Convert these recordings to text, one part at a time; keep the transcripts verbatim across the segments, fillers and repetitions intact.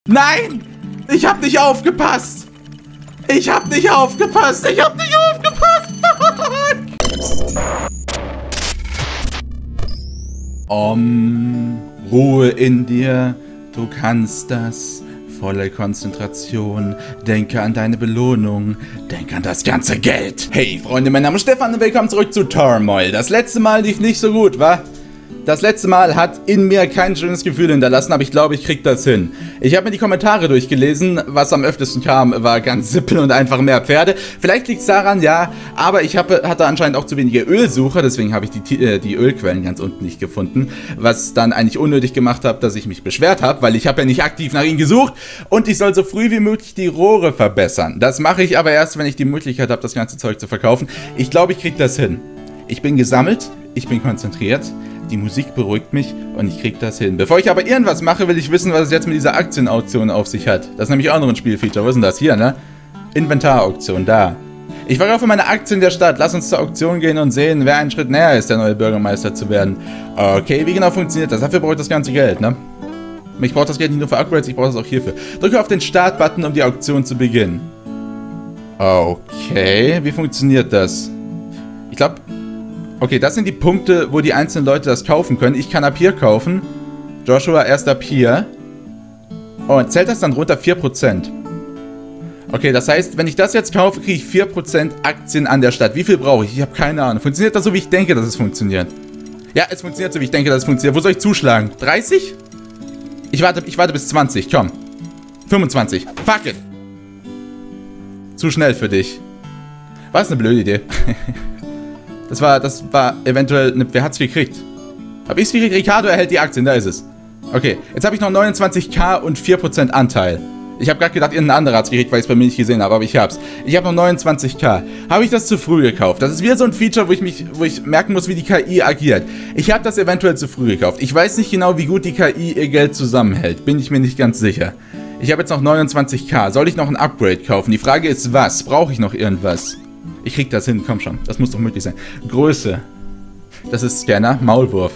Nein! Ich hab nicht aufgepasst! Ich hab nicht aufgepasst! Ich hab nicht aufgepasst! Om, Ruhe in dir, du kannst das. Volle Konzentration, denke an deine Belohnung, denke an das ganze Geld. Hey Freunde, mein Name ist Stefan und willkommen zurück zu Turmoil. Das letzte Mal lief nicht so gut, wa? Das letzte Mal hat in mir kein schönes Gefühl hinterlassen, aber ich glaube, ich krieg das hin. Ich habe mir die Kommentare durchgelesen, was am öftesten kam, war ganz simpel und einfach mehr Pferde. Vielleicht liegt es daran, ja, aber ich hab, hatte anscheinend auch zu wenige Ölsucher, deswegen habe ich die, äh, die Ölquellen ganz unten nicht gefunden, was dann eigentlich unnötig gemacht hat, dass ich mich beschwert habe, weil ich habe ja nicht aktiv nach ihnen gesucht und ich soll so früh wie möglich die Rohre verbessern. Das mache ich aber erst, wenn ich die Möglichkeit habe, das ganze Zeug zu verkaufen. Ich glaube, ich krieg das hin. Ich bin gesammelt, ich bin konzentriert. Die Musik beruhigt mich und ich krieg das hin. Bevor ich aber irgendwas mache, will ich wissen, was es jetzt mit dieser Aktienauktion auf sich hat. Das ist nämlich auch noch ein Spielfeature. Wo ist denn das? Hier, ne? Inventarauktion, da. Ich verkaufe meine Aktien der Stadt. Lass uns zur Auktion gehen und sehen, wer einen Schritt näher ist, der neue Bürgermeister zu werden. Okay, wie genau funktioniert das? Dafür brauche ich das ganze Geld, ne? Ich brauche das Geld nicht nur für Upgrades, ich brauche das auch hierfür. Drücke auf den Start-Button, um die Auktion zu beginnen. Okay, wie funktioniert das? Ich glaube... Okay, das sind die Punkte, wo die einzelnen Leute das kaufen können. Ich kann ab hier kaufen. Joshua erst ab hier. Und zählt das dann runter vier Prozent. Okay, das heißt, wenn ich das jetzt kaufe, kriege ich vier Prozent Aktien an der Stadt. Wie viel brauche ich? Ich habe keine Ahnung. Funktioniert das so, wie ich denke, dass es funktioniert? Ja, es funktioniert so, wie ich denke, dass es funktioniert. Wo soll ich zuschlagen? dreißig? Ich warte, ich warte bis zwanzig, komm. fünfundzwanzig. Fuck it. Zu schnell für dich. War das eine blöde Idee? Das war, das war eventuell, eine, wer hat's gekriegt? Hab ich's gekriegt? Ricardo erhält die Aktien, da ist es. Okay, jetzt habe ich noch neunundzwanzigtausend und vier Prozent Anteil. Ich habe gerade gedacht, irgendein anderer hat's gekriegt, weil ich es bei mir nicht gesehen habe, aber ich hab's. Ich habe noch neunundzwanzigtausend. Habe ich das zu früh gekauft? Das ist wieder so ein Feature, wo ich mich, wo ich merken muss, wie die K I agiert. Ich habe das eventuell zu früh gekauft. Ich weiß nicht genau, wie gut die K I ihr Geld zusammenhält. Bin ich mir nicht ganz sicher. Ich habe jetzt noch neunundzwanzigtausend. Soll ich noch ein Upgrade kaufen? Die Frage ist, was? Brauche ich noch irgendwas? Ich krieg das hin, komm schon. Das muss doch möglich sein. Größe. Das ist Scanner. Maulwurf.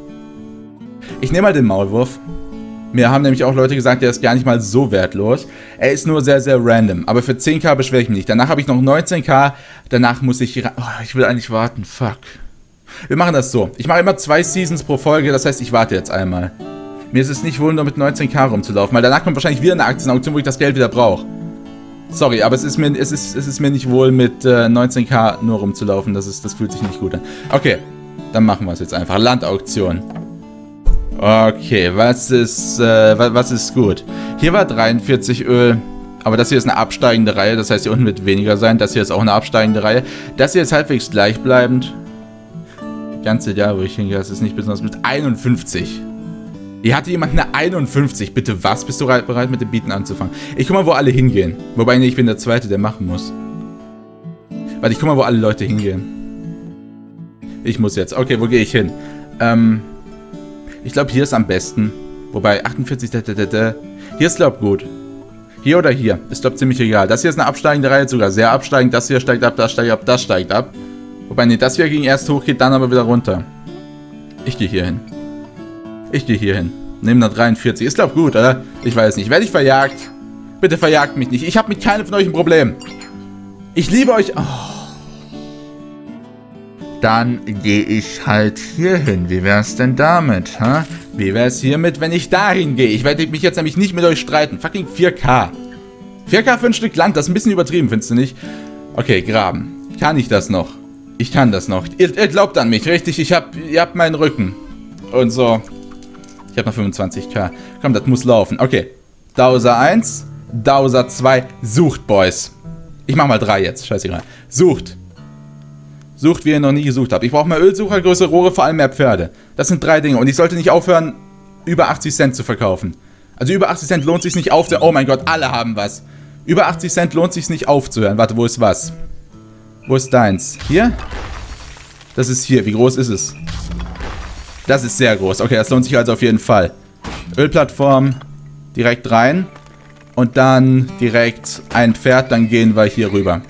Ich nehme mal den Maulwurf. Mir haben nämlich auch Leute gesagt, der ist gar nicht mal so wertlos. Er ist nur sehr, sehr random. Aber für zehntausend beschwere ich mich nicht. Danach habe ich noch neunzehntausend. Danach muss ich... Oh, ich will eigentlich warten. Fuck. Wir machen das so. Ich mache immer zwei Seasons pro Folge. Das heißt, ich warte jetzt einmal. Mir ist es nicht wohl, nur mit neunzehntausend rumzulaufen. Weil danach kommt wahrscheinlich wieder eine Aktienauktion, wo ich das Geld wieder brauche. Sorry, aber es ist mir, es ist, es ist mir nicht wohl, mit äh, neunzehntausend nur rumzulaufen. Das, ist, das fühlt sich nicht gut an. Okay, dann machen wir es jetzt einfach. Landauktion. Okay, was ist, äh, was, was ist gut? Hier war dreiundvierzig Öl. Aber das hier ist eine absteigende Reihe. Das heißt, hier unten wird weniger sein. Das hier ist auch eine absteigende Reihe. Das hier ist halbwegs gleichbleibend. Ganze Jahr, wo ich hingehe, das ist nicht besonders mit einundfünfzig. Hier hatte jemand eine einundfünfzig. Bitte was? Bist du bereit, mit dem Bieten anzufangen? Ich guck mal, wo alle hingehen. Wobei, nee, ich bin der Zweite, der machen muss. Warte, ich guck mal, wo alle Leute hingehen. Ich muss jetzt. Okay, wo gehe ich hin? Ähm, ich glaube, hier ist am besten. Wobei, achtundvierzig, da, da, da, da. Hier ist, glaube ich, gut. Hier oder hier? Ist, glaube ich, ziemlich egal. Das hier ist eine absteigende Reihe, sogar sehr absteigend. Das hier steigt ab, das steigt ab, das steigt ab. Wobei, nee, das hier ging erst hoch, geht dann aber wieder runter. Ich gehe hier hin. Ich gehe hier hin. Nehmen da dreiundvierzig. Ist glaub gut, oder? Ich weiß nicht. Werde ich verjagt? Bitte verjagt mich nicht. Ich habe mit keinem von euch ein Problem. Ich liebe euch. Oh. Dann gehe ich halt hier hin. Wie wär's denn damit, ha? Wie wär's hiermit, wenn ich dahin gehe? Ich werde mich jetzt nämlich nicht mit euch streiten. Fucking vier K. vier K für ein Stück Land. Das ist ein bisschen übertrieben, findest du nicht? Okay, graben. Kann ich das noch? Ich kann das noch. Ihr, ihr glaubt an mich, richtig? Ich hab, ihr habt meinen Rücken. Und so. Ich habe noch fünfundzwanzigtausend. Komm, das muss laufen. Okay. Dowser eins. Dowser zwei. Sucht, Boys. Ich mach mal drei jetzt. Scheißegal. Sucht. Sucht, wie ihr noch nie gesucht habt. Ich brauche mehr Ölsucher, größere Rohre, vor allem mehr Pferde. Das sind drei Dinge. Und ich sollte nicht aufhören, über achtzig Cent zu verkaufen. Also über achtzig Cent lohnt es sich nicht aufzuhören. Oh mein Gott, alle haben was. Über achtzig Cent lohnt es sich nicht aufzuhören. Warte, wo ist was? Wo ist deins? Hier? Das ist hier. Wie groß ist es? Das ist sehr groß. Okay, das lohnt sich also auf jeden Fall. Ölplattform direkt rein. Und dann direkt ein Pferd, dann gehen wir hier rüber.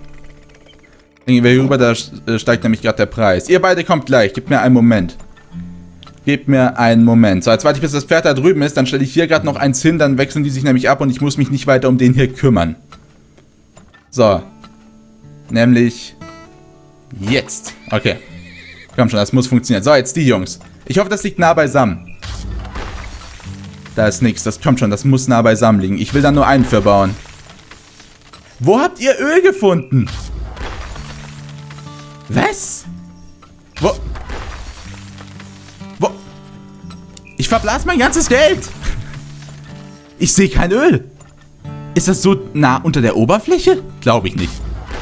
Dann gehen wir hier rüber, da steigt nämlich gerade der Preis. Ihr beide kommt gleich, gebt mir einen Moment. Gebt mir einen Moment. So, jetzt warte ich, bis das Pferd da drüben ist. Dann stelle ich hier gerade noch eins hin. Dann wechseln die sich nämlich ab und ich muss mich nicht weiter um den hier kümmern. So. Nämlich jetzt. Okay. Komm schon, das muss funktionieren. So, jetzt die Jungs. Ich hoffe, das liegt nah beisammen. Da ist nichts. Das kommt schon, das muss nah beisammen liegen. Ich will da nur einen für bauen. Wo habt ihr Öl gefunden? Was? Wo? Wo? Ich verblas mein ganzes Geld. Ich sehe kein Öl. Ist das so nah unter der Oberfläche? Glaube ich nicht.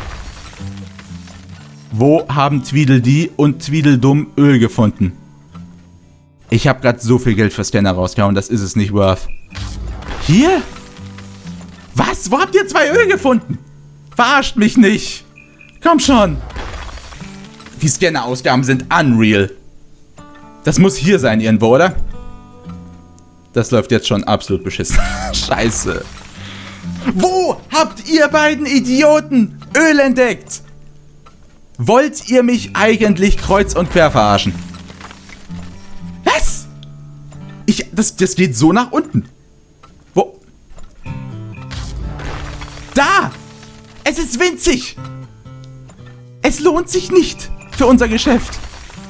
Wo haben Tweedledee und Tweedledum Öl gefunden? Ich habe gerade so viel Geld für Scanner rausgehauen, das ist es nicht worth. Hier? Was? Wo habt ihr zwei Öl gefunden? Verarscht mich nicht. Komm schon. Die Scanner-Ausgaben sind unreal. Das muss hier sein irgendwo, oder? Das läuft jetzt schon absolut beschissen. Scheiße. Wo habt ihr beiden Idioten Öl entdeckt? Wollt ihr mich eigentlich kreuz und quer verarschen? Was? Ich, das, das geht so nach unten. Wo? Da! Es ist winzig! Es lohnt sich nicht für unser Geschäft.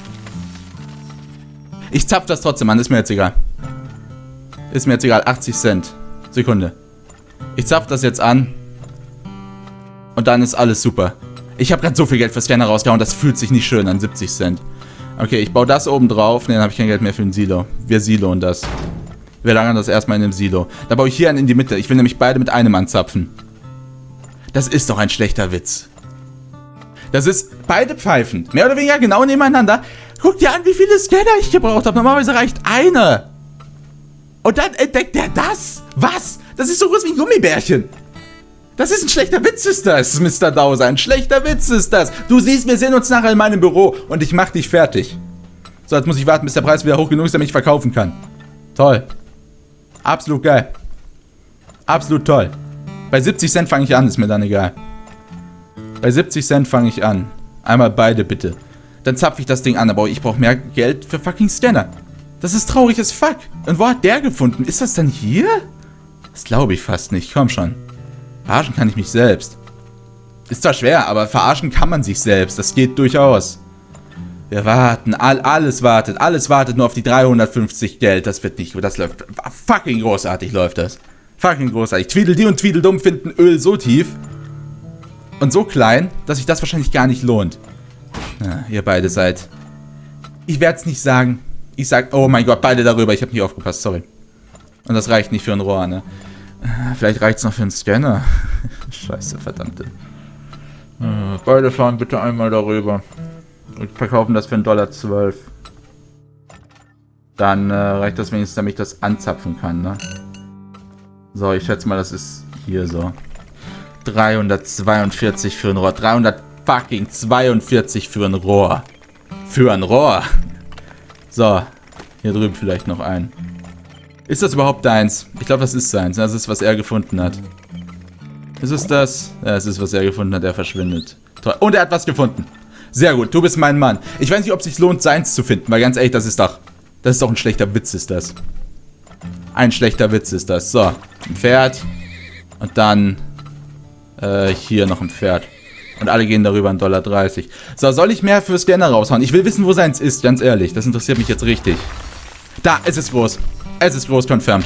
Ich zapf das trotzdem an, ist mir jetzt egal. Ist mir jetzt egal, achtzig Cent. Sekunde. Ich zapf das jetzt an. Und dann ist alles super. Ich habe gerade so viel Geld für Scanner rausgehauen, das fühlt sich nicht schön an, siebzig Cent. Okay, ich baue das oben drauf. Ne, dann habe ich kein Geld mehr für ein Silo. Wir siloen das. Wir lagern das erstmal in einem Silo. Da baue ich hier einen in die Mitte. Ich will nämlich beide mit einem anzapfen. Das ist doch ein schlechter Witz. Das ist beide Pfeifen. Mehr oder weniger genau nebeneinander. Guck dir an, wie viele Scanner ich gebraucht habe. Normalerweise reicht eine. Und dann entdeckt der das? Was? Das ist so groß wie ein Gummibärchen. Das ist ein schlechter Witz, ist das, Mister Dowser. Ein schlechter Witz ist das. Du siehst, wir sehen uns nachher in meinem Büro und ich mach dich fertig. So, jetzt muss ich warten, bis der Preis wieder hoch genug ist, damit ich verkaufen kann. Toll. Absolut geil. Absolut toll. Bei siebzig Cent fange ich an, ist mir dann egal. Bei siebzig Cent fange ich an. Einmal beide, bitte. Dann zapfe ich das Ding an, aber ich brauche mehr Geld für fucking Scanner. Das ist traurig as fuck. Und wo hat der gefunden? Ist das dann hier? Das glaube ich fast nicht. Komm schon. Verarschen kann ich mich selbst. Ist zwar schwer, aber verarschen kann man sich selbst. Das geht durchaus. Wir warten. All, alles wartet. Alles wartet nur auf die dreihundertfünfzig Geld. Das wird nicht gut. Das läuft. Fucking großartig läuft das. Fucking großartig. Tweedledee und Tweedledum finden Öl so tief und so klein, dass sich das wahrscheinlich gar nicht lohnt. Ja, ihr beide seid. Ich werde es nicht sagen. Ich sag, oh mein Gott, beide darüber. Ich habe nicht aufgepasst, sorry. Und das reicht nicht für ein Rohr, ne? Vielleicht reicht es noch für einen Scanner. Scheiße, verdammte. Beide fahren bitte einmal darüber. Und verkaufen das für einen Dollar zwölf. Dann äh, reicht das wenigstens, damit ich das anzapfen kann, ne? So, ich schätze mal, das ist hier so. dreihundertzweiundvierzig für ein Rohr. dreihundertzweiundvierzig für ein Rohr. Für ein Rohr. So, hier drüben vielleicht noch ein. Ist das überhaupt deins? Ich glaube, das ist seins. Das ist, was er gefunden hat. Ist es das? Ja, es ist, was er gefunden hat. Er verschwindet. Toll. Und er hat was gefunden. Sehr gut, du bist mein Mann. Ich weiß nicht, ob es sich lohnt, seins zu finden. Weil ganz ehrlich, das ist doch... Das ist doch ein schlechter Witz, ist das. Ein schlechter Witz ist das. So, ein Pferd. Und dann... Äh, hier noch ein Pferd. Und alle gehen darüber einen Dollar dreißig. So, soll ich mehr für Scanner raushauen? Ich will wissen, wo seins ist, ganz ehrlich. Das interessiert mich jetzt richtig. Da, es ist groß. Es ist groß, confirmed.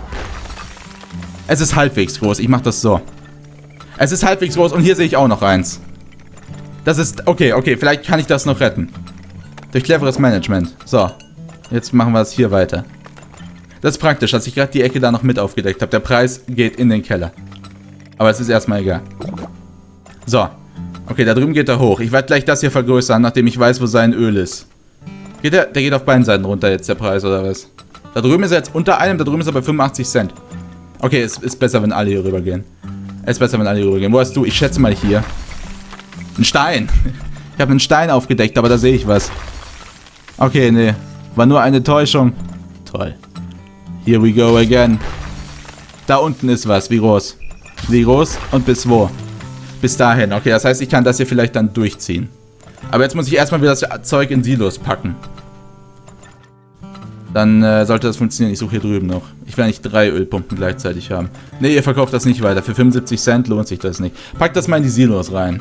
Es ist halbwegs groß. Ich mach das so. Es ist halbwegs groß und hier sehe ich auch noch eins. Das ist... Okay, okay, vielleicht kann ich das noch retten. Durch cleveres Management. So. Jetzt machen wir es hier weiter. Das ist praktisch, dass ich gerade die Ecke da noch mit aufgedeckt habe. Der Preis geht in den Keller. Aber es ist erstmal egal. So. Okay, da drüben geht er hoch. Ich werde gleich das hier vergrößern, nachdem ich weiß, wo sein Öl ist. Geht der, der geht auf beiden Seiten runter jetzt, der Preis, oder was? Da drüben ist er jetzt unter einem, da drüben ist er bei fünfundachtzig Cent. Okay, es ist besser, wenn alle hier rüber gehen. Es ist besser, wenn alle hier rüber gehen. Wo hast du? Ich schätze mal hier. Ein Stein. Ich habe einen Stein aufgedeckt, aber da sehe ich was. Okay, nee. War nur eine Täuschung. Toll. Here we go again. Da unten ist was. Wie groß? Wie groß und bis wo? Bis dahin. Okay, das heißt, ich kann das hier vielleicht dann durchziehen. Aber jetzt muss ich erstmal wieder das Zeug in Silos packen. Dann äh, sollte das funktionieren. Ich suche hier drüben noch. Ich will nicht drei Ölpumpen gleichzeitig haben. Ne, ihr verkauft das nicht weiter. Für fünfundsiebzig Cent lohnt sich das nicht. Packt das mal in die Silos rein.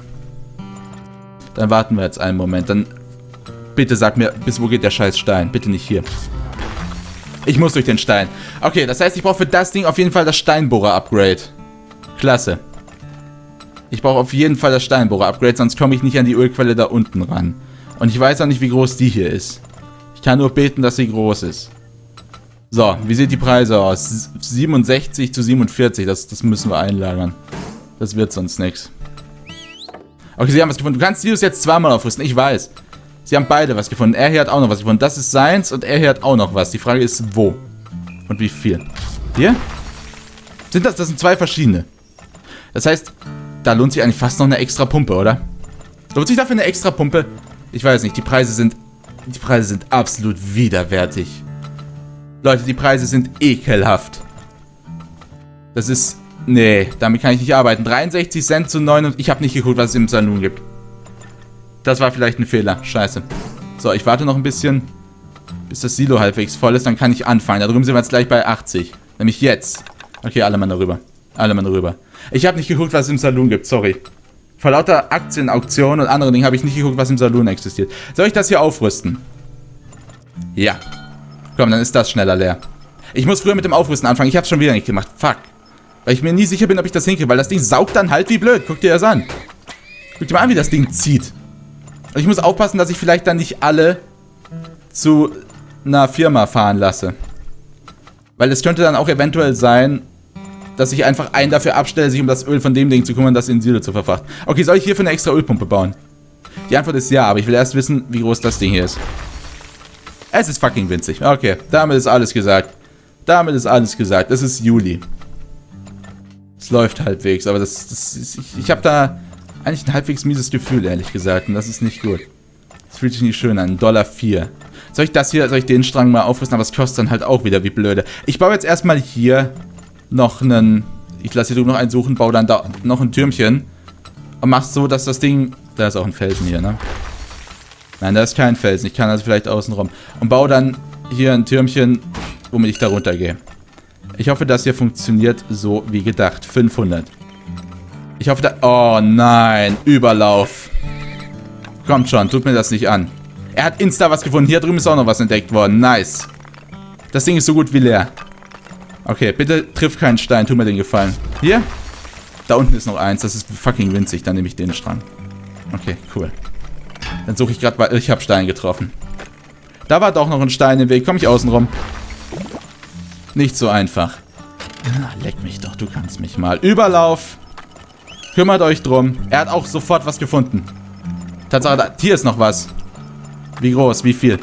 Dann warten wir jetzt einen Moment. Dann bitte sag mir, bis wo geht der scheiß Stein? Bitte nicht hier. Ich muss durch den Stein. Okay, das heißt, ich brauche für das Ding auf jeden Fall das Steinbohrer-Upgrade. Klasse. Ich brauche auf jeden Fall das Steinbohrer-Upgrade, sonst komme ich nicht an die Ölquelle da unten ran. Und ich weiß auch nicht, wie groß die hier ist. Ich kann nur beten, dass sie groß ist. So, wie sieht die Preise aus? siebenundsechzig zu siebenundvierzig, das, das müssen wir einlagern. Das wird sonst nichts. Okay, sie haben was gefunden. Du kannst Silos jetzt zweimal aufrüsten, ich weiß. Sie haben beide was gefunden. Er hier hat auch noch was gefunden. Das ist seins und er hier hat auch noch was. Die Frage ist, wo? Und wie viel? Hier? Sind das? Das sind zwei verschiedene. Das heißt, da lohnt sich eigentlich fast noch eine extra Pumpe, oder? Lohnt sich dafür eine extra Pumpe? Ich weiß nicht. Die Preise sind... Die Preise sind absolut widerwärtig. Leute, die Preise sind ekelhaft. Das ist... Nee, damit kann ich nicht arbeiten. dreiundsechzig Cent zu neun und ich habe nicht geguckt, was es im Saloon gibt. Das war vielleicht ein Fehler. Scheiße. So, ich warte noch ein bisschen, bis das Silo halbwegs voll ist. Dann kann ich anfangen. Da drüben sind wir jetzt gleich bei achtzig. Nämlich jetzt. Okay, alle Mann darüber. Alle Mann darüber. Ich habe nicht geguckt, was es im Saloon gibt. Sorry. Vor lauter Aktienauktionen und anderen Dingen habe ich nicht geguckt, was im Saloon existiert. Soll ich das hier aufrüsten? Ja. Komm, dann ist das schneller leer. Ich muss früher mit dem Aufrüsten anfangen. Ich habe es schon wieder nicht gemacht. Fuck. Weil ich mir nie sicher bin, ob ich das hinkriege. Weil das Ding saugt dann halt wie blöd. Guck dir das an. Guck dir mal an, wie das Ding zieht. Und ich muss aufpassen, dass ich vielleicht dann nicht alle zu einer Firma fahren lasse. Weil es könnte dann auch eventuell sein, dass ich einfach einen dafür abstelle, sich um das Öl von dem Ding zu kümmern, das in Silo zu verfrachten. Okay, soll ich hierfür eine extra Ölpumpe bauen? Die Antwort ist ja, aber ich will erst wissen, wie groß das Ding hier ist. Es ist fucking winzig. Okay, damit ist alles gesagt. Damit ist alles gesagt. Es ist Juli. Es läuft halbwegs, aber das, das ist, ich, ich habe da eigentlich ein halbwegs mieses Gefühl, ehrlich gesagt. Und das ist nicht gut. Das fühlt sich nicht schön an. Dollar vier. Soll ich das hier, soll ich den Strang mal aufrüsten? Aber es kostet dann halt auch wieder wie blöde. Ich baue jetzt erstmal hier noch einen... Ich lasse hier drüben noch einen suchen, baue dann da noch ein Türmchen. Und mach's so, dass das Ding... Da ist auch ein Felsen hier, ne? Nein, da ist kein Felsen. Ich kann also vielleicht außen rum. Und baue dann hier ein Türmchen, womit ich da runtergehe. Ich hoffe, das hier funktioniert so wie gedacht. fünfhundert. Ich hoffe, da... Oh nein, Überlauf. Kommt schon, tut mir das nicht an. Er hat insta was gefunden. Hier drüben ist auch noch was entdeckt worden. Nice. Das Ding ist so gut wie leer. Okay, bitte triff keinen Stein. Tu mir den Gefallen. Hier? Da unten ist noch eins. Das ist fucking winzig. Dann nehme ich den Strang. Okay, cool. Dann suche ich gerade, weil ich habe Stein getroffen. Da war doch noch ein Stein im Weg. Komm ich außen rum. Nicht so einfach. Ah, leck mich doch. Du kannst mich mal. Überlauf. Kümmert euch drum. Er hat auch sofort was gefunden. Tatsache, da, hier ist noch was. Wie groß? Wie viel?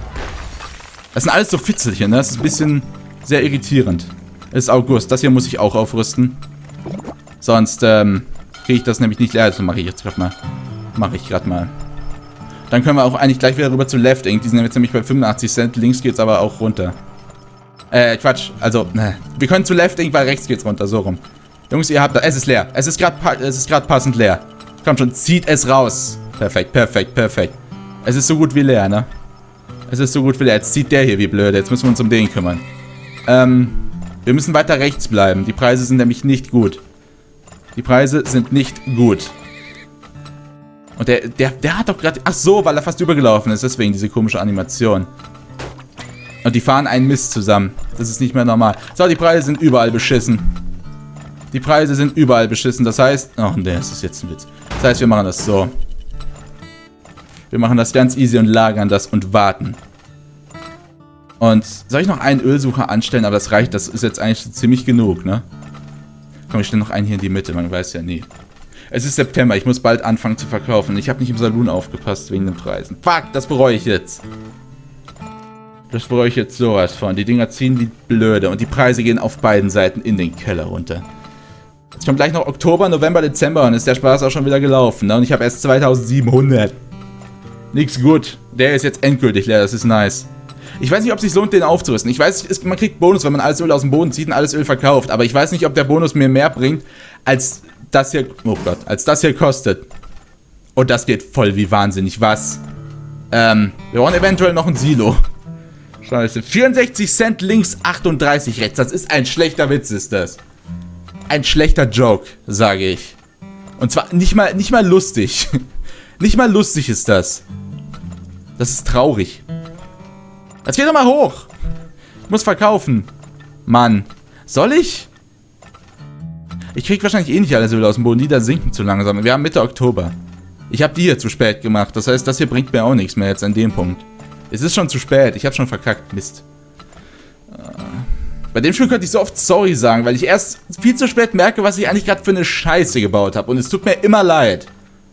Das sind alles so Fitzelchen, ne? Das ist ein bisschen sehr irritierend. Es ist August. Das hier muss ich auch aufrüsten. Sonst, ähm, kriege ich das nämlich nicht leer. Also mache ich jetzt gerade mal. Mache ich gerade mal. Dann können wir auch eigentlich gleich wieder rüber zu Left Ink. Die sind jetzt nämlich bei fünfundachtzig Cent. Links geht's aber auch runter. Äh, Quatsch. Also, ne. Wir können zu Left Ink, weil rechts geht's runter. So rum. Jungs, ihr habt da. Es ist leer. Es ist gerade es ist gerade passend leer. Kommt schon, zieht es raus. Perfekt, perfekt, perfekt. Es ist so gut wie leer, ne? Es ist so gut wie leer. Jetzt zieht der hier wie blöd. Jetzt müssen wir uns um den kümmern. Ähm, wir müssen weiter rechts bleiben. Die Preise sind nämlich nicht gut. Die Preise sind nicht gut. Und der, der, der hat doch gerade... Ach so, weil er fast übergelaufen ist. Deswegen diese komische Animation. Und die fahren einen Mist zusammen. Das ist nicht mehr normal. So, die Preise sind überall beschissen. Die Preise sind überall beschissen. Das heißt... Oh, ne, das ist jetzt ein Witz. Das heißt, wir machen das so. Wir machen das ganz easy und lagern das und warten. Und soll ich noch einen Ölsucher anstellen? Aber das reicht, das ist jetzt eigentlich ziemlich genug, ne? Komm, ich stelle noch einen hier in die Mitte, man weiß ja nie. Es ist September, ich muss bald anfangen zu verkaufen. Ich habe nicht im Saloon aufgepasst wegen den Preisen. Fuck, das bereue ich jetzt. Das bereue ich jetzt sowas von. Die Dinger ziehen wie blöde und die Preise gehen auf beiden Seiten in den Keller runter. Jetzt kommt gleich noch Oktober, November, Dezember und ist der Spaß auch schon wieder gelaufen, ne? Und ich habe erst zweitausendsiebenhundert. Nix gut. Der ist jetzt endgültig leer, das ist nice. Ich weiß nicht, ob es sich lohnt, den aufzurüsten. Ich weiß, es, man kriegt Bonus, wenn man alles Öl aus dem Boden zieht und alles Öl verkauft. Aber ich weiß nicht, ob der Bonus mir mehr bringt, als das hier... Oh Gott, als das hier kostet. Und das geht voll wie wahnsinnig. Was? Ähm, wir brauchen eventuell noch ein Silo. Scheiße. vierundsechzig Cent links, achtunddreißig rechts. Das ist ein schlechter Witz, ist das. Ein schlechter Joke, sage ich. Und zwar nicht mal, nicht mal lustig. Nicht mal lustig ist das. Das ist traurig. Jetzt geh doch mal hoch. Ich muss verkaufen. Mann. Soll ich? Ich krieg wahrscheinlich eh nicht alles wieder aus dem Boden. Die da sinken zu langsam. Wir haben Mitte Oktober. Ich habe die hier zu spät gemacht. Das heißt, das hier bringt mir auch nichts mehr jetzt an dem Punkt. Es ist schon zu spät. Ich habe schon verkackt. Mist. Bei dem Spiel könnte ich so oft sorry sagen, weil ich erst viel zu spät merke, was ich eigentlich gerade für eine Scheiße gebaut habe. Und es tut mir immer leid.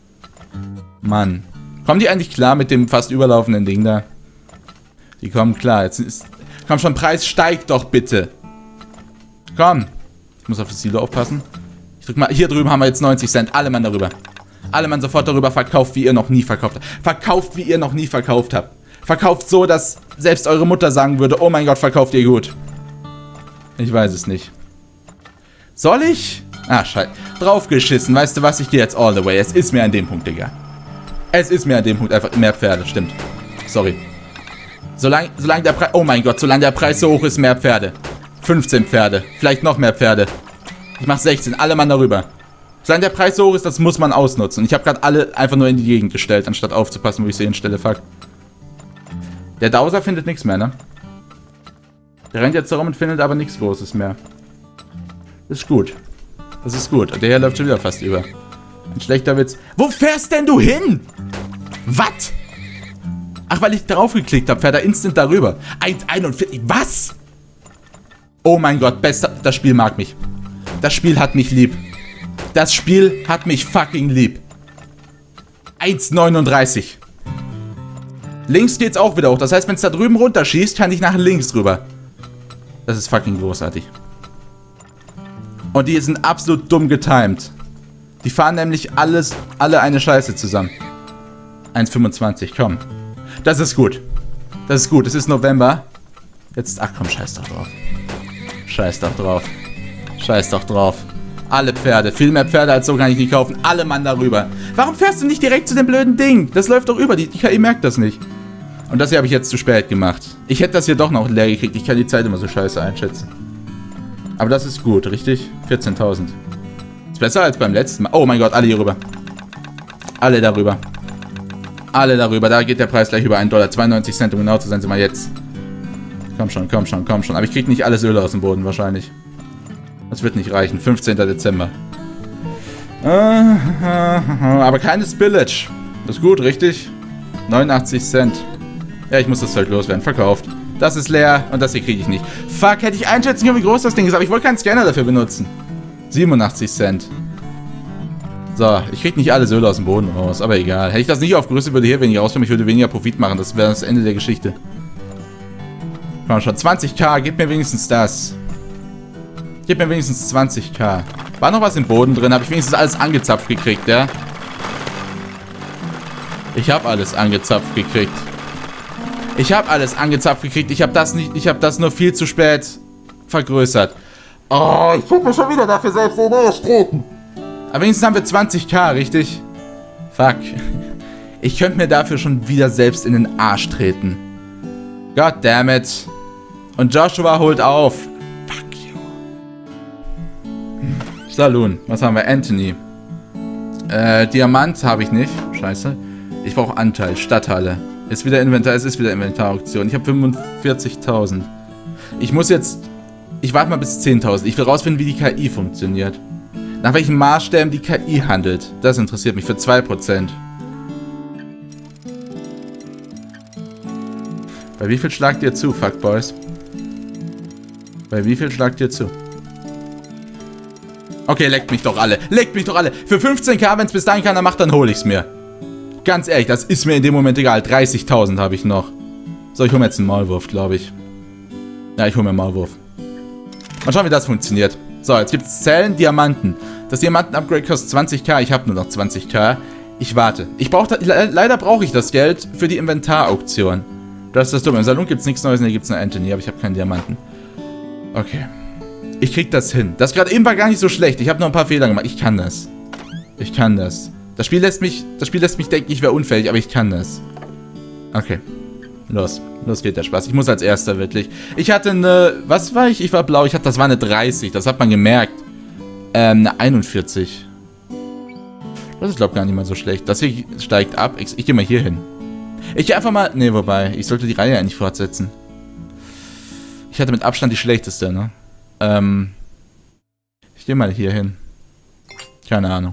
Mann. Kommen die eigentlich klar mit dem fast überlaufenden Ding da? Die kommen klar. Jetzt ist... Komm schon, Preis steigt doch bitte. Komm. Ich muss auf das Silo aufpassen. Ich drück mal... Hier drüben haben wir jetzt neunzig Cent. Alle Mann darüber. Alle Mann sofort darüber. Verkauft, wie ihr noch nie verkauft habt. Verkauft, wie ihr noch nie verkauft habt. Verkauft so, dass selbst eure Mutter sagen würde, oh mein Gott, verkauft ihr gut. Ich weiß es nicht. Soll ich? Ah, scheiße. Draufgeschissen. Weißt du was? Ich gehe jetzt all the way. Es ist mir an dem Punkt egal. Es ist mir an dem Punkt einfach mehr Pferde. Stimmt. Sorry. Solange, solange der Preis... Oh mein Gott, solange der Preis so hoch ist, mehr Pferde. fünfzehn Pferde. Vielleicht noch mehr Pferde. Ich mach sechzehn. Alle Mann darüber. Solange der Preis so hoch ist, das muss man ausnutzen. Ich habe gerade alle einfach nur in die Gegend gestellt, anstatt aufzupassen, wo ich sie hinstelle. Fuck. Der Dowser findet nichts mehr, ne? Der rennt jetzt herum und findet aber nichts Großes mehr. Das ist gut. Das ist gut. Der hier läuft schon wieder fast über. Ein schlechter Witz. Wo fährst denn du hin? Was? Ach, weil ich drauf geklickt habe, fährt er instant darüber. eins einundvierzig. Was? Oh mein Gott, bester. Das Spiel mag mich. Das Spiel hat mich lieb. Das Spiel hat mich fucking lieb. eins neununddreißig. Links geht's auch wieder hoch. Das heißt, wenn es da drüben runterschießt, kann ich nach links rüber. Das ist fucking großartig. Und die sind absolut dumm getimed. Die fahren nämlich alles, alle eine Scheiße zusammen. eins fünfundzwanzig, komm. Das ist gut. Das ist gut. Es ist November. Jetzt, ach komm, scheiß doch drauf. Scheiß doch drauf. Scheiß doch drauf. Alle Pferde. Viel mehr Pferde als so kann ich nicht kaufen. Alle Mann darüber. Warum fährst du nicht direkt zu dem blöden Ding? Das läuft doch über. Die, die K I merkt das nicht. Und das hier habe ich jetzt zu spät gemacht. Ich hätte das hier doch noch leer gekriegt. Ich kann die Zeit immer so scheiße einschätzen. Aber das ist gut, richtig? vierzehntausend. Ist besser als beim letzten Mal. Oh mein Gott, alle hier rüber. Alle darüber. Alle darüber. Da geht der Preis gleich über einen Dollar. zweiundneunzig Cent, um genau zu sein, sind wir jetzt. Komm schon, komm schon, komm schon. Aber ich kriege nicht alles Öl aus dem Boden wahrscheinlich. Das wird nicht reichen. fünfzehnter Dezember. Aber keine Spillage. Das ist gut, richtig? neunundachtzig Cent. Ja, ich muss das Zeug loswerden. Verkauft. Das ist leer und das hier kriege ich nicht. Fuck, hätte ich einschätzen können, wie groß das Ding ist. Aber ich wollte keinen Scanner dafür benutzen. siebenundachtzig Cent. So, ich kriege nicht alles Öl aus dem Boden raus. Aber egal. Hätte ich das nicht auf Größe, würde hier weniger rauskommen. Ich würde weniger Profit machen. Das wäre das Ende der Geschichte. Komm schon. zwanzigtausend. Gib mir wenigstens das. Gib mir wenigstens zwanzigtausend. War noch was im Boden drin? Habe ich wenigstens alles angezapft gekriegt, ja? Ich habe alles angezapft gekriegt. Ich habe alles angezapft gekriegt. Ich habe das nicht. Ich habe das nur viel zu spät vergrößert. Oh, ich könnte mir schon wieder dafür selbst in den Arsch treten. Aber wenigstens haben wir zwanzigtausend, richtig? Fuck. Ich könnte mir dafür schon wieder selbst in den Arsch treten. God damn it. Und Joshua holt auf. Fuck you. Saloon. Was haben wir? Anthony. Äh, Diamant habe ich nicht. Scheiße. Ich brauche Anteil. Stadthalle. Ist wieder Inventar. Es ist wieder Inventarauktion. Ich habe fünfundvierzigtausend. Ich muss jetzt... Ich warte mal bis zehntausend. Ich will rausfinden, wie die K I funktioniert. Nach welchen Maßstäben die K I handelt. Das interessiert mich für zwei Prozent. Bei wie viel schlagt ihr zu, Fuckboys? Bei wie viel schlagt ihr zu? Okay, leckt mich doch alle. Leckt mich doch alle. Für fünfzehntausend, wenn es bis dahin keiner macht, dann hole ich es mir. Ganz ehrlich, das ist mir in dem Moment egal. dreißigtausend habe ich noch. So, ich hole mir jetzt einen Maulwurf, glaube ich. Ja, ich hole mir einen Maulwurf. Mal schauen, wie das funktioniert. So, jetzt gibt es Zellen, Diamanten. Das Diamanten-Upgrade kostet zwanzigtausend. Ich habe nur noch zwanzigtausend. Ich warte. Ich brauche le leider brauche ich das Geld für die Inventarauktion. Das ist das Dumme. Im Salon gibt es nichts Neues. Ne, gibt es nur Anthony, aber ich habe keinen Diamanten. Okay. Ich krieg das hin. Das gerade eben war gar nicht so schlecht. Ich habe nur ein paar Fehler gemacht. Ich kann das. Ich kann das. Das Spiel lässt mich, das Spiel lässt mich denken, ich wäre unfähig, aber ich kann das. Okay. Los, los geht der Spaß. Ich muss als Erster wirklich. Ich hatte eine, was war ich? Ich war blau. Ich hatte, das war eine dreißig. Das hat man gemerkt. Ähm, eine einundvierzig. Das ist, glaube ich, gar nicht mal so schlecht. Das hier steigt ab. Ich, ich gehe mal hier hin. Ich gehe einfach mal, ne, wobei, ich sollte die Reihe eigentlich fortsetzen. Ich hatte mit Abstand die schlechteste, ne? Ähm, ich gehe mal hier hin. Keine Ahnung.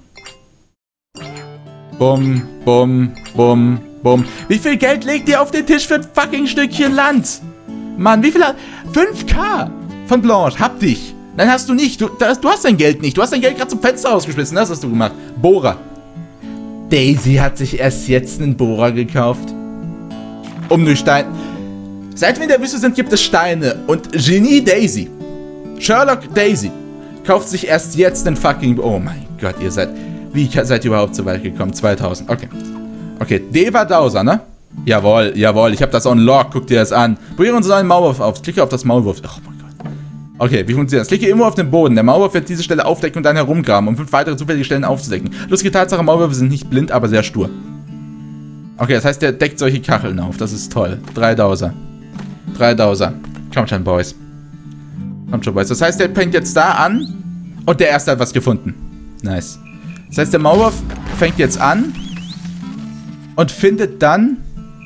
Bum, bum, bum, bum. Wie viel Geld legt ihr auf den Tisch für ein fucking Stückchen Land? Mann, wie viel hat... fünf K von Blanche, hab dich. Nein, hast du nicht. Du, das, du hast dein Geld nicht. Du hast dein Geld gerade zum Fenster ausgeschmissen. Das hast du gemacht. Bohrer. Daisy hat sich erst jetzt einen Bohrer gekauft. Um durch Stein... Seit wir in der Wüste sind, gibt es Steine. Und Genie Daisy, Sherlock Daisy, kauft sich erst jetzt einen fucking... Oh mein Gott, ihr seid... Wie seid ihr überhaupt so weit gekommen? zweitausend. Okay. Okay, Deva Dowser, ne? Jawohl, jawohl. Ich habe das unlocked. Guck dir das an. Probiere unseren neuen Maulwurf auf. Klicke auf das Maulwurf. Oh mein Gott. Okay, wie funktioniert das? Klicke immer auf den Boden. Der Maulwurf wird diese Stelle aufdecken und dann herumgraben, um fünf weitere zufällige Stellen aufzudecken. Lustige Tatsache, Maulwürfe sind nicht blind, aber sehr stur. Okay, das heißt, der deckt solche Kacheln auf. Das ist toll. Drei Dowser. Drei Dowser. Kommt schon, Boys. Kommt schon, Boys. Das heißt, der fängt jetzt da an und der Erste hat was gefunden. Nice. Das heißt, der Maulwurf fängt jetzt an und findet dann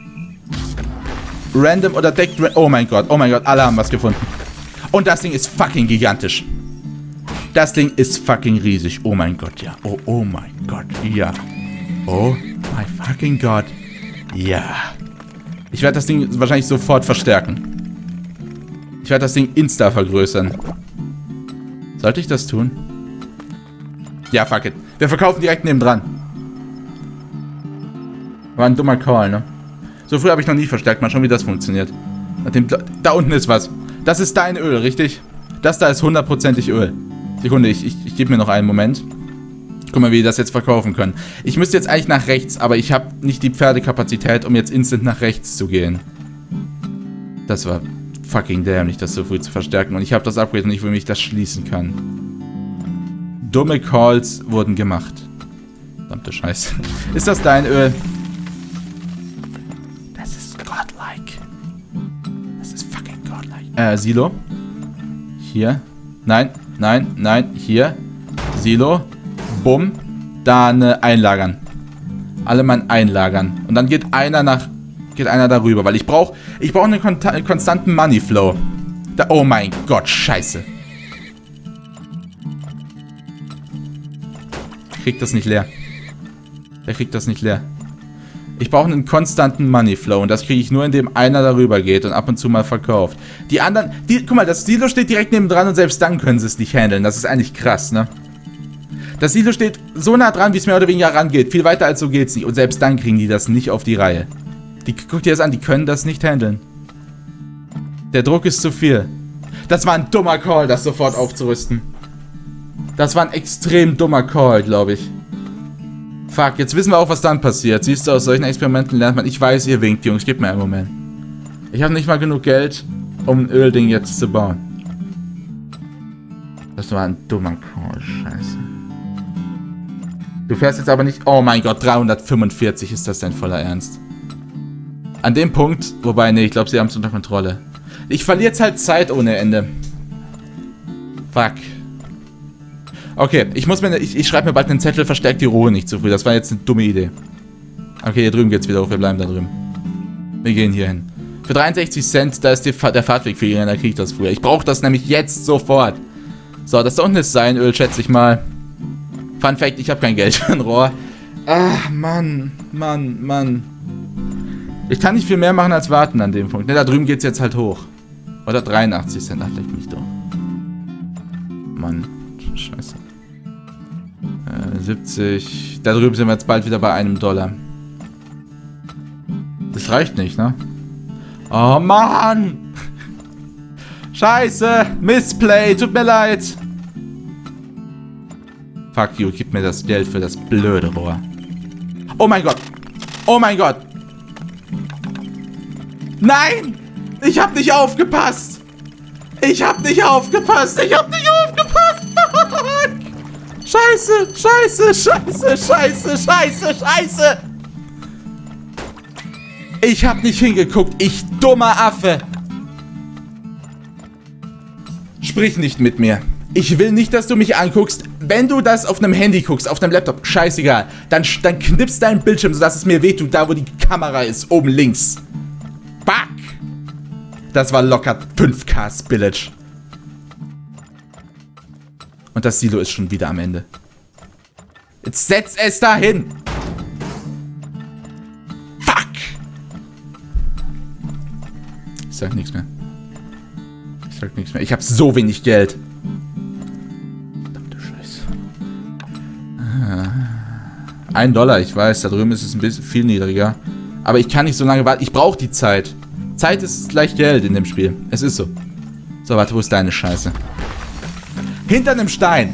random oder deckt... Oh mein Gott, oh mein Gott, alle haben was gefunden. Und das Ding ist fucking gigantisch. Das Ding ist fucking riesig. Oh mein Gott, ja. Oh, oh mein Gott, ja. Oh mein fucking Gott. Ja. Ich werde das Ding wahrscheinlich sofort verstärken. Ich werde das Ding insta vergrößern. Sollte ich das tun? Ja, fuck it. Wir verkaufen direkt nebendran. War ein dummer Call, ne? So früh habe ich noch nie verstärkt. Mal schauen, wie das funktioniert. Dem, da unten ist was. Das ist dein Öl, richtig? Das da ist hundertprozentig Öl. Sekunde, ich, ich, ich gebe mir noch einen Moment. Guck mal, wie wir das jetzt verkaufen können. Ich müsste jetzt eigentlich nach rechts, aber ich habe nicht die Pferdekapazität, um jetzt instant nach rechts zu gehen. Das war fucking dämlich, das so früh zu verstärken. Und ich habe das Upgrade und ich will, wie ich das schließen kann. Dumme Calls wurden gemacht. Verdammte Scheiße. Ist das dein Öl? Das ist godlike. Das ist fucking godlike. Äh, Silo. Hier. Nein, nein, nein. Hier. Silo. Bumm. Dann äh, einlagern. Alle mal einlagern. Und dann geht einer nach... Geht einer darüber. Weil ich brauche... Ich brauche einen kon konstanten Money Flow. Da, oh mein Gott, scheiße. Kriegt das nicht leer. Der kriegt das nicht leer. Ich brauche einen konstanten Money Flow. Und das kriege ich nur, indem einer darüber geht und ab und zu mal verkauft. Die anderen... Die, guck mal, das Silo steht direkt nebendran und selbst dann können sie es nicht handeln. Das ist eigentlich krass, ne? Das Silo steht so nah dran, wie es mehr oder weniger rangeht. Viel weiter als so geht's nicht. Und selbst dann kriegen die das nicht auf die Reihe. Die, guck dir das an, die können das nicht handeln. Der Druck ist zu viel. Das war ein dummer Call, das sofort aufzurüsten. Das war ein extrem dummer Call, glaube ich. Fuck, jetzt wissen wir auch, was dann passiert. Siehst du, aus solchen Experimenten lernt man. Ich weiß, ihr winkt, Jungs. Gebt mir einen Moment. Ich habe nicht mal genug Geld, um ein Ölding jetzt zu bauen. Das war ein dummer Call, scheiße. Du fährst jetzt aber nicht... Oh mein Gott, dreihundertfünfundvierzig, ist das dein voller Ernst? An dem Punkt... Wobei, nee, ich glaube, sie haben es unter Kontrolle. Ich verliere jetzt halt Zeit ohne Ende. Fuck. Okay, ich muss mir... Ich, ich schreibe mir bald einen Zettel, verstärkt die Ruhe nicht zu früh. Das war jetzt eine dumme Idee. Okay, hier drüben geht's wieder hoch. Wir bleiben da drüben. Wir gehen hier hin. Für dreiundsechzig Cent, da ist die, der Fahrtweg für ihn, da kriege ich das früher. Ich brauche das nämlich jetzt sofort. So, das da unten ist sein Öl, schätze ich mal. Fun Fact, ich habe kein Geld für ein Rohr. Ach, Mann, Mann, Mann. Ich kann nicht viel mehr machen als warten an dem Punkt. Ne, da drüben geht's jetzt halt hoch. Oder dreiundachtzig Cent, ach, leck mich doch. Mann, scheiße. Äh, siebzig. Da drüben sind wir jetzt bald wieder bei einem Dollar. Das reicht nicht, ne? Oh, Mann! Scheiße! Missplay, tut mir leid! Fuck you, gib mir das Geld für das blöde Rohr. Oh mein Gott! Oh mein Gott! Nein! Ich hab nicht aufgepasst! Ich hab nicht aufgepasst! Ich hab nicht aufgepasst! Scheiße! Scheiße! Scheiße! Scheiße! Scheiße! Scheiße! Ich hab nicht hingeguckt, ich dummer Affe. Sprich nicht mit mir. Ich will nicht, dass du mich anguckst. Wenn du das auf einem Handy guckst, auf einem Laptop, scheißegal, dann, dann knippst dein Bildschirm, sodass es mir wehtut, da wo die Kamera ist, oben links. Fuck! Das war locker fünf K Spillage. Und das Silo ist schon wieder am Ende. Jetzt setz es dahin! Fuck! Ich sag nichts mehr. Ich sag nichts mehr. Ich hab so wenig Geld. Ein Dollar, ich weiß, da drüben ist es ein bisschen viel niedriger. Aber ich kann nicht so lange warten. Ich brauche die Zeit. Zeit ist gleich Geld in dem Spiel. Es ist so. So, warte, wo ist deine Scheiße? Hinter einem Stein.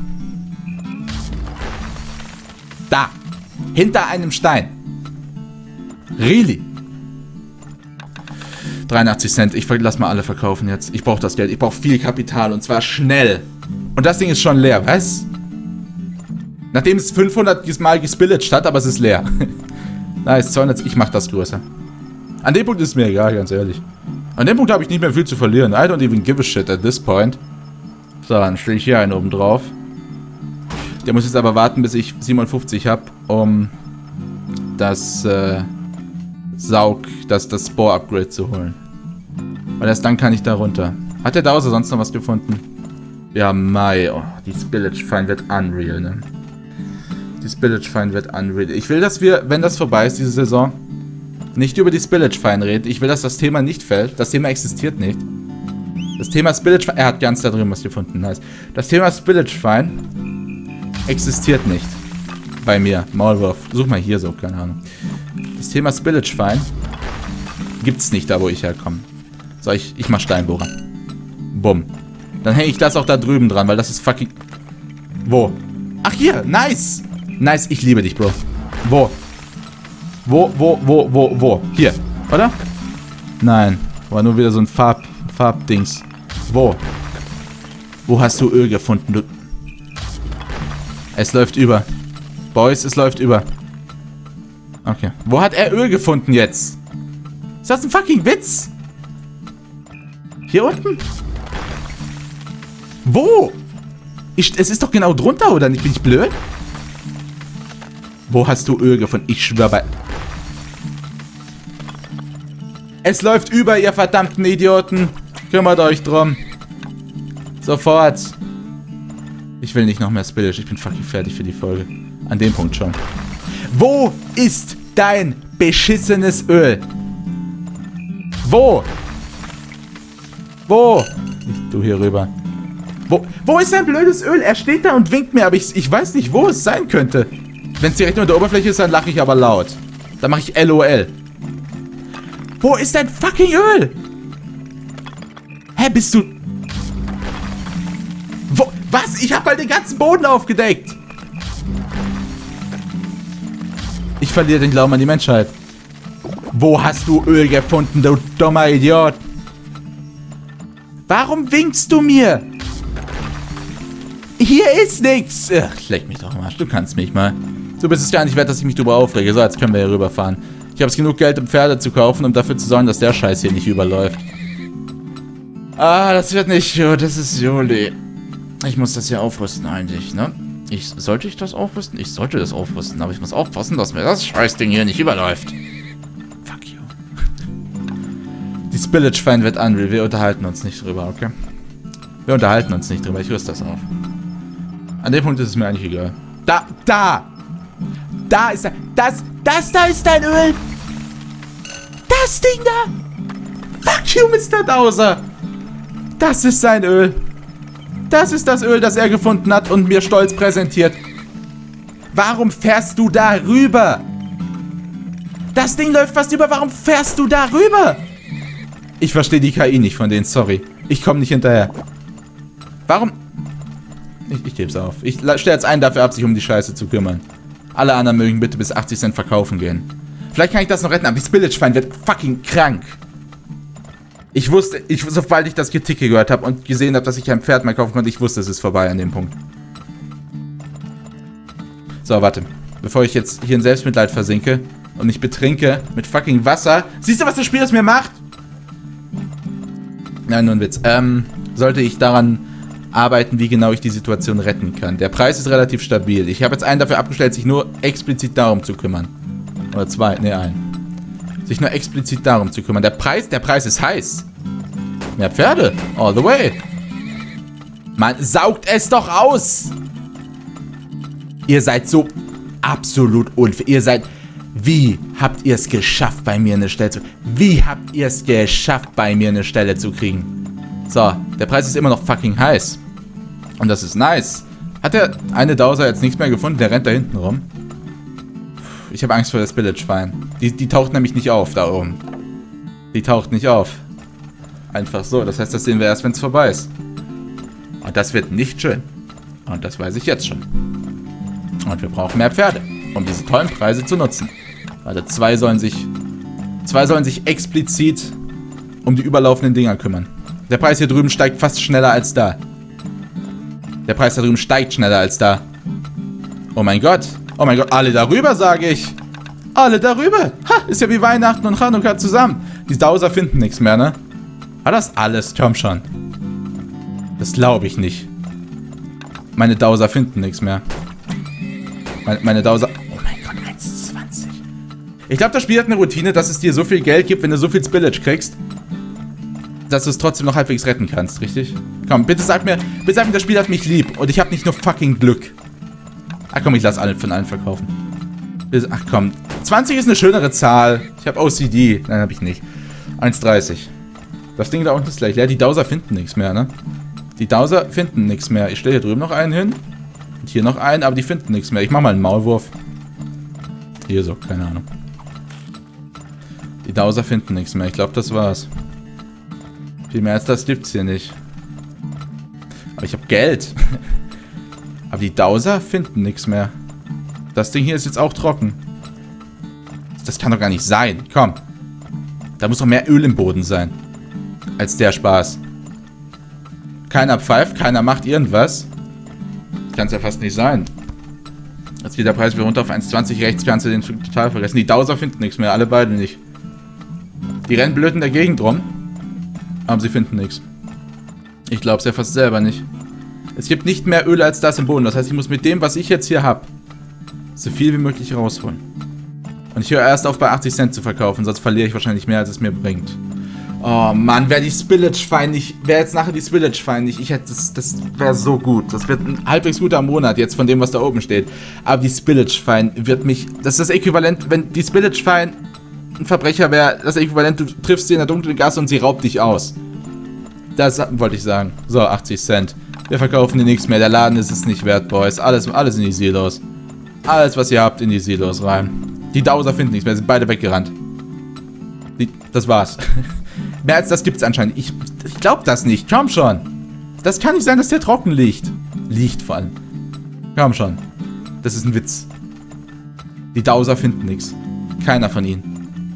Da. Hinter einem Stein. Really? dreiundachtzig Cent. Ich lass mal alle verkaufen jetzt. Ich brauche das Geld. Ich brauche viel Kapital und zwar schnell. Und das Ding ist schon leer, was? Nachdem es fünfhundert Mal gespillaged hat, aber es ist leer. Nice, zweihundert. Ich mach das größer. An dem Punkt ist mir egal, ganz ehrlich. An dem Punkt habe ich nicht mehr viel zu verlieren. I don't even give a shit at this point. So, dann stelle ich hier einen oben drauf. Der muss jetzt aber warten, bis ich siebenundfünfzig habe, um das äh, Saug, das, das Spore-Upgrade zu holen. Weil erst dann kann ich da runter. Hat der Dowser sonst noch was gefunden? Ja, Mai. Oh, die Spillage-Fine wird unreal, ne? Die Spillage-Fine wird unreal. Ich will, dass wir, wenn das vorbei ist, diese Saison, nicht über die Spillage-Fine reden. Ich will, dass das Thema nicht fällt. Das Thema existiert nicht. Das Thema Spillage-Fine... Er hat ganz da drin was gefunden. Nice. Das Thema Spillage-Fine existiert nicht. Bei mir. Maulwurf. Such mal hier so, keine Ahnung. Das Thema Spillage-Fine gibt's nicht da, wo ich herkomme. So, ich, ich mach Steinbohrer. Bumm. Dann hänge ich das auch da drüben dran, weil das ist fucking... Wo? Ach, hier. Nice. Nice. Ich liebe dich, Bro. Wo? Wo, wo, wo, wo, wo? Hier. Oder? Nein. War nur wieder so ein Farb... Farbdings. Wo? Wo hast du Öl gefunden, du... Es läuft über. Boys, es läuft über. Okay. Wo hat er Öl gefunden jetzt? Ist das ein fucking Witz? Hier unten? Wo? Ich, es ist doch genau drunter, oder nicht? Bin ich blöd? Wo hast du Öl gefunden? Ich schwöre bei... Es läuft über, ihr verdammten Idioten. Kümmert euch drum. Sofort. Ich will nicht noch mehr Spillage. Ich bin fucking fertig für die Folge. An dem Punkt schon. Wo ist dein beschissenes Öl? Wo? Wo? Du hier rüber. Wo, wo ist dein blödes Öl? Er steht da und winkt mir, aber ich, ich weiß nicht, wo es sein könnte. Wenn es direkt unter der Oberfläche ist, dann lache ich aber laut. Dann mache ich L O L. Wo ist dein fucking Öl? Hä, bist du... Wo? Was? Ich habe halt den ganzen Boden aufgedeckt. Ich verliere den Glauben an die Menschheit. Wo hast du Öl gefunden, du dummer Idiot? Warum winkst du mir? Hier ist nichts. Ach, leck mich doch am Arsch. Du kannst mich mal. Du bist es gar nicht wert, dass ich mich drüber aufrege. So, jetzt können wir hier rüberfahren. Ich habe genug Geld, um Pferde zu kaufen, um dafür zu sorgen, dass der Scheiß hier nicht überläuft. Ah, das wird nicht... Oh, das ist Juli. Ich muss das hier aufrüsten eigentlich, ne? Ich, sollte ich das aufrüsten? Ich sollte das aufrüsten, aber ich muss aufpassen, dass mir das Scheißding hier nicht überläuft. Fuck you. Die Spillage-Fine wird unreal. Wir unterhalten uns nicht drüber, okay? Wir unterhalten uns nicht drüber. Ich rüste das auf. An dem Punkt ist es mir eigentlich egal. Da! Da! Da ist er. Das... Das da ist dein Öl! Das Ding da! Fuck you, Mister Dowser! Das ist sein Öl. Das ist das Öl, das er gefunden hat und mir stolz präsentiert. Warum fährst du da rüber? Das Ding läuft fast über. Warum fährst du da rüber? Ich verstehe die K I nicht von denen, sorry. Ich komme nicht hinterher. Warum? Ich, ich gebe es auf. Ich stelle jetzt einen dafür ab, sich um die Scheiße zu kümmern. Alle anderen mögen bitte bis achtzig Cent verkaufen gehen. Vielleicht kann ich das noch retten, aber die Spillage-Fine wird fucking krank. Ich wusste, ich, sobald ich das Geticke gehört habe und gesehen habe, dass ich kein Pferd mehr kaufen konnte, ich wusste, es ist vorbei an dem Punkt. So, warte. Bevor ich jetzt hier in Selbstmitleid versinke, und mich betrinke mit fucking Wasser. Siehst du, was das Spiel aus mir macht? Nein, nur ein Witz. Ähm, sollte ich daran arbeiten, wie genau ich die Situation retten kann. Der Preis ist relativ stabil. Ich habe jetzt einen dafür abgestellt, sich nur explizit darum zu kümmern. Oder zwei, ne, einen. Sich nur explizit darum zu kümmern. Der Preis, der Preis ist heiß. Mehr Pferde. All the way. Man, saugt es doch aus. Ihr seid so absolut unfair. Ihr seid... Wie habt ihr es geschafft, bei mir eine Stelle zu... Wie habt ihr es geschafft, bei mir eine Stelle zu kriegen? So, der Preis ist immer noch fucking heiß. Und das ist nice. Hat der eine Dowser jetzt nichts mehr gefunden? Der rennt da hinten rum. Ich habe Angst vor der Spillage-Schwein. Die, die taucht nämlich nicht auf, da oben. Die taucht nicht auf. Einfach so. Das heißt, das sehen wir erst, wenn es vorbei ist. Und das wird nicht schön. Und das weiß ich jetzt schon. Und wir brauchen mehr Pferde, um diese tollen Preise zu nutzen. Warte, zwei sollen sich... Zwei sollen sich explizit um die überlaufenden Dinger kümmern. Der Preis hier drüben steigt fast schneller als da. Der Preis da drüben steigt schneller als da. Oh mein Gott. Oh mein Gott, alle darüber, sage ich. Alle darüber. Ha, ist ja wie Weihnachten und Chanukka zusammen. Die Dowser finden nichts mehr, ne? War das alles? Komm schon. Das glaube ich nicht. Meine Dowser finden nichts mehr. Meine, meine Dowser... Oh mein Gott, eins zwanzig. Ich glaube, das Spiel hat eine Routine, dass es dir so viel Geld gibt, wenn du so viel Spillage kriegst, dass du es trotzdem noch halbwegs retten kannst, richtig? Komm, bitte sag mir, bitte sag mir, das Spiel hat mich lieb und ich habe nicht nur fucking Glück. Ach komm, ich lasse alle von allen verkaufen. Ach komm, zwanzig ist eine schönere Zahl. Ich habe O C D. Nein, habe ich nicht. eins dreißig. Das Ding da unten ist gleich leer. Die Dowser finden nichts mehr, ne? Die Dowser finden nichts mehr. Ich stelle hier drüben noch einen hin. Und hier noch einen, aber die finden nichts mehr. Ich mache mal einen Maulwurf. Hier so, keine Ahnung. Die Dowser finden nichts mehr. Ich glaube, das war's. Viel mehr als das gibt's hier nicht. Aber ich habe Geld. Aber die Dowser finden nichts mehr. Das Ding hier ist jetzt auch trocken. Das kann doch gar nicht sein. Komm. Da muss doch mehr Öl im Boden sein. Als der Spaß. Keiner pfeift, keiner macht irgendwas. Kann es ja fast nicht sein. Jetzt geht der Preis wieder runter auf eins zwanzig. Rechts kannst du den total vergessen. Die Dowser finden nichts mehr. Alle beide nicht. Die rennen blöd in der Gegend rum. Aber sie finden nichts. Ich glaube es ja fast selber nicht. Es gibt nicht mehr Öl als das im Boden. Das heißt, ich muss mit dem, was ich jetzt hier habe, so viel wie möglich rausholen. Und ich höre erst auf, bei achtzig Cent zu verkaufen. Sonst verliere ich wahrscheinlich mehr, als es mir bringt. Oh Mann, wäre die Spillage nicht... Wäre jetzt nachher die Spillage nicht... Ich hätte... Das, das wäre so gut. Das wird ein halbwegs guter Monat jetzt von dem, was da oben steht. Aber die Spillage wird mich... Das ist das Äquivalent... Wenn die Spillage ein Verbrecher wäre, das Äquivalent, du triffst sie in der dunklen Gasse und sie raubt dich aus. Das wollte ich sagen. So, achtzig Cent. Wir verkaufen dir nichts mehr. Der Laden ist es nicht wert, Boys. Alles, alles in die Silos. Alles, was ihr habt, in die Silos rein. Die Dowser finden nichts mehr. Sind beide weggerannt. Die, das war's. Mehr als das gibt's anscheinend. Ich, ich glaube das nicht. Komm schon. Das kann nicht sein, dass der trocken liegt. Liegt vor allem. Komm schon. Das ist ein Witz. Die Dowser finden nichts. Keiner von ihnen.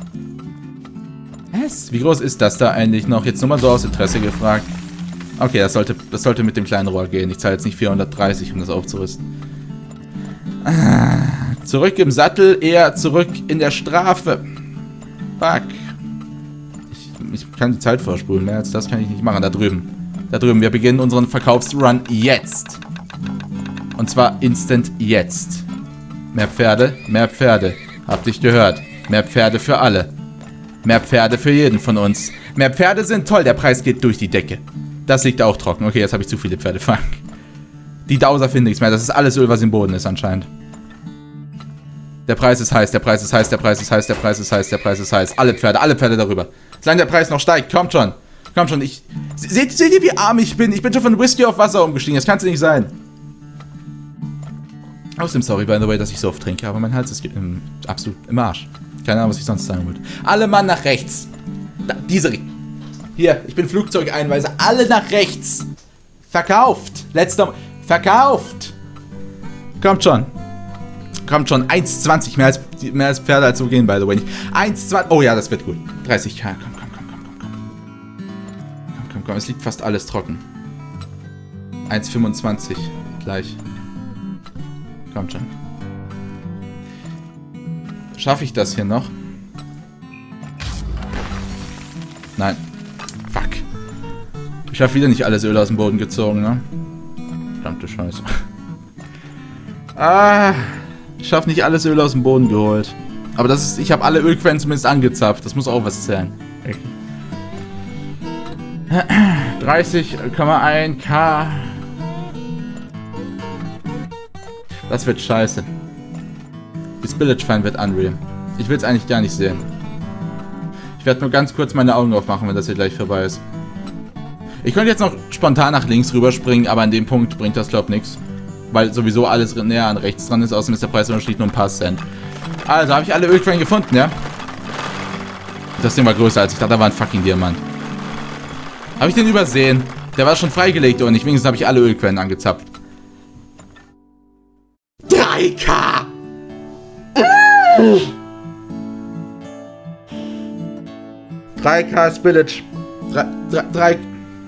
Was? Wie groß ist das da eigentlich noch? Jetzt nur mal so aus Interesse gefragt. Okay, das sollte, das sollte mit dem kleinen Rohr gehen. Ich zahle jetzt nicht vierhundertdreißig, um das aufzurüsten. Ah, zurück im Sattel, eher zurück in der Strafe. Fuck. Ich, ich kann die Zeit vorspulen. Mehr als das kann ich nicht machen. Da drüben. Da drüben. Wir beginnen unseren Verkaufsrun jetzt. Und zwar instant jetzt. Mehr Pferde, mehr Pferde. Habt dich gehört. Mehr Pferde für alle. Mehr Pferde für jeden von uns. Mehr Pferde sind toll. Der Preis geht durch die Decke. Das liegt auch trocken. Okay, jetzt habe ich zu viele Pferde. Fuck. Die Dowser finden nichts mehr. Das ist alles Öl, was im Boden ist anscheinend. Der Preis ist heiß, der Preis ist heiß, der Preis ist heiß, der Preis ist heiß, der Preis ist heiß. Alle Pferde, alle Pferde darüber. Solange der Preis noch steigt, kommt schon. Kommt schon, ich... Seht, seht ihr, wie arm ich bin? Ich bin schon von Whisky auf Wasser umgestiegen. Das kann es nicht sein. Außerdem, sorry, by the way, dass ich so oft trinke, aber mein Hals ist im, absolut im Arsch. Keine Ahnung, was ich sonst sagen wollte. Alle Mann nach rechts. Da, diese... Hier, ich bin Flugzeugeinweiser. Alle nach rechts. Verkauft. Letzter... Verkauft. Kommt schon. Kommt schon. eins zwanzig. Mehr als, mehr als Pferde als so gehen, by the way. eins zwanzig. Oh ja, das wird gut. dreißig K. Komm, komm, komm, komm, komm, komm. Komm, komm, komm. Es liegt fast alles trocken. eins fünfundzwanzig. Gleich. Kommt schon. Schaffe ich das hier noch? Nein. Fuck. Ich habe wieder nicht alles Öl aus dem Boden gezogen, ne? Verdammte Scheiße. Ah, ich habe nicht alles Öl aus dem Boden geholt. Aber das ist, ich habe alle Ölquellen zumindest angezapft. Das muss auch was zählen. dreißig Komma eins K. Das wird scheiße. Die Spillage-Fan wird unreal. Ich will es eigentlich gar nicht sehen. Ich werde nur ganz kurz meine Augen aufmachen, wenn das hier gleich vorbei ist. Ich könnte jetzt noch spontan nach links rüberspringen, aber an dem Punkt bringt das, glaube ich, nichts. Weil sowieso alles näher an rechts dran ist, außerdem ist der Preisunterschied nur ein paar Cent. Also, habe ich alle Ölquellen gefunden, ja? Das Ding war größer als ich dachte, da war ein fucking Diamant. Habe ich den übersehen? Der war schon freigelegt und nicht. Wenigstens habe ich alle Ölquellen angezapft. drei K! drei K Spillage. drei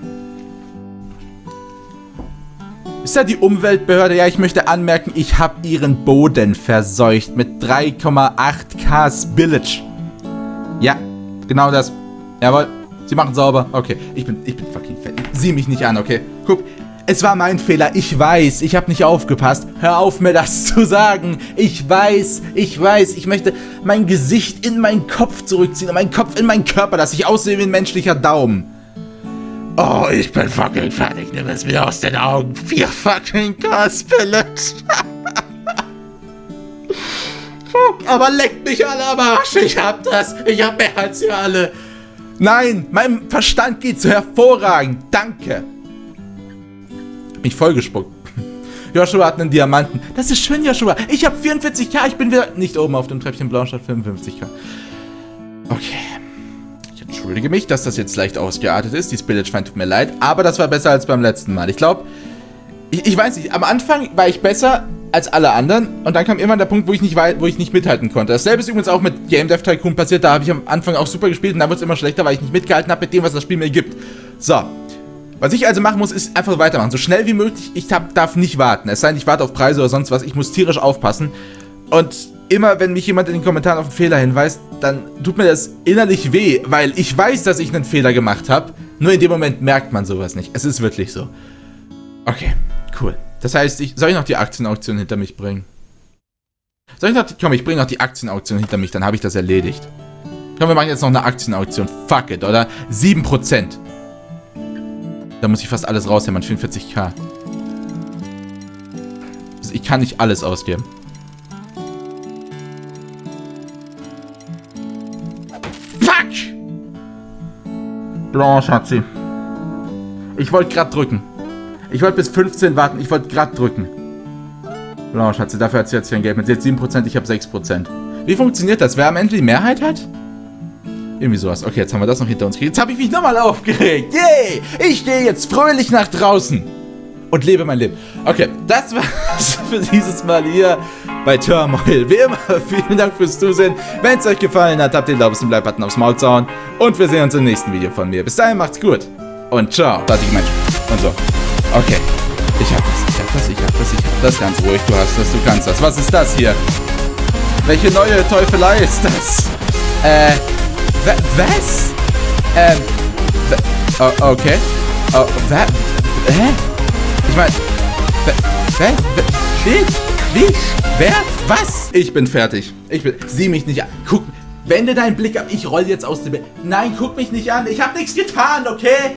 Ist ja die Umweltbehörde? Ja, ich möchte anmerken, ich habe ihren Boden verseucht mit drei Komma acht K Spillage. Ja, genau das. Jawohl, sie machen sauber. Okay, ich bin, ich bin fucking fett. Sieh mich nicht an, okay? Guck, es war mein Fehler. Ich weiß, ich habe nicht aufgepasst. Hör auf, mir das zu sagen. Ich weiß, ich weiß. Ich möchte mein Gesicht in meinen Kopf zurückziehen und meinen Kopf in meinen Körper, dass ich aussehe wie ein menschlicher Daumen. Oh, ich bin fucking fertig. Nimm es mir aus den Augen. Vier fucking K-Spillage. Fuck, aber leckt mich alle am Arsch. Ich hab das. Ich hab mehr als ihr alle. Nein, mein Verstand geht so hervorragend. Danke. Hab mich vollgespuckt. Joshua hat einen Diamanten. Das ist schön, Joshua. Ich hab vierundvierzig K. Ich bin wieder nicht oben auf dem Treppchen blau statt fünfundfünfzig K. Okay. Ich entschuldige mich, dass das jetzt leicht ausgeartet ist. Die Spillage-Fan tut mir leid, aber das war besser als beim letzten Mal. Ich glaube, ich, ich weiß nicht, am Anfang war ich besser als alle anderen und dann kam irgendwann der Punkt, wo ich nicht, wo ich nicht mithalten konnte. Dasselbe ist übrigens auch mit Game Dev Tycoon passiert. Da habe ich am Anfang auch super gespielt und dann wird es immer schlechter, weil ich nicht mitgehalten habe mit dem, was das Spiel mir gibt. So. Was ich also machen muss, ist einfach weitermachen. So schnell wie möglich. Ich hab, darf nicht warten. Es sei denn, ich warte auf Preise oder sonst was. Ich muss tierisch aufpassen. Und immer, wenn mich jemand in den Kommentaren auf einen Fehler hinweist, dann tut mir das innerlich weh, weil ich weiß, dass ich einen Fehler gemacht habe. Nur in dem Moment merkt man sowas nicht. Es ist wirklich so. Okay, cool. Das heißt, ich, soll ich noch die Aktienauktion hinter mich bringen? Soll ich noch die, komm, ich bringe noch die Aktienauktion hinter mich, dann habe ich das erledigt. Komm, wir machen jetzt noch eine Aktienauktion. Fuck it, oder? sieben Prozent. Da muss ich fast alles raushämmern. vierundvierzig K. Also ich kann nicht alles ausgeben. Fuck! Blanche hat sie. Ich wollte gerade drücken. Ich wollte bis fünfzehn warten. Ich wollte gerade drücken. Blanche hat sie. Dafür hat sie jetzt kein Geld. Mit sie hat sieben Prozent, ich habe sechs Prozent. Wie funktioniert das? Wer am Ende die Mehrheit hat? Irgendwie sowas. Okay, jetzt haben wir das noch hinter uns gekriegt. Jetzt habe ich mich nochmal aufgeregt. Yay! Ich gehe jetzt fröhlich nach draußen. Und lebe mein Leben. Okay, das war's für dieses Mal hier bei Turmoil. Wie immer, vielen Dank fürs Zusehen. Wenn es euch gefallen hat, habt ihr den Daumen und Like-Button aufs Maul zauen. Und wir sehen uns im nächsten Video von mir. Bis dahin, macht's gut. Und ciao. Fertige Menschen. Und so. Okay. Ich hab das, ich hab das, ich hab das, ich hab das. Ganz ruhig, du hast das, du kannst das. Was ist das hier? Welche neue Teufelei ist das? Äh... Was? Ähm. Oh, okay. Oh, was? Hä? Ich meine. Hä? Wie? Wie? Wer? Was? Ich bin fertig. Ich bin. Sieh mich nicht an. Guck. Wende deinen Blick ab. Ich roll jetzt aus dem Bett. Nein, guck mich nicht an. Ich hab nichts getan, okay?